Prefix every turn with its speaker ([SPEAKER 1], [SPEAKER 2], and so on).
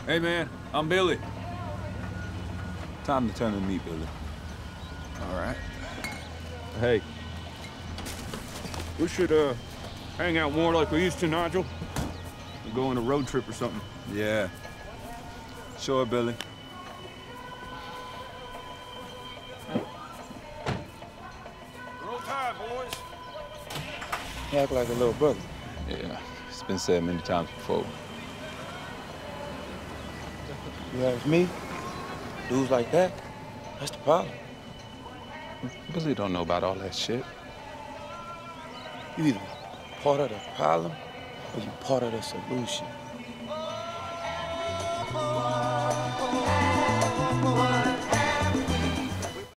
[SPEAKER 1] Hey, man, I'm Billy.
[SPEAKER 2] Time to turn to me, Billy.
[SPEAKER 1] All right.
[SPEAKER 3] Hey. We should, hang out more like we used to, Nigel. Or go on a road trip or something.
[SPEAKER 2] Yeah. Sure, Billy.
[SPEAKER 3] Roll tide, boys.
[SPEAKER 4] You act like a little brother.
[SPEAKER 2] Yeah, it's been said many times before.
[SPEAKER 4] You ask me, dudes like that, that's the problem.
[SPEAKER 2] Billy don't know about all that shit.
[SPEAKER 4] You either part of the problem or you part of the solution.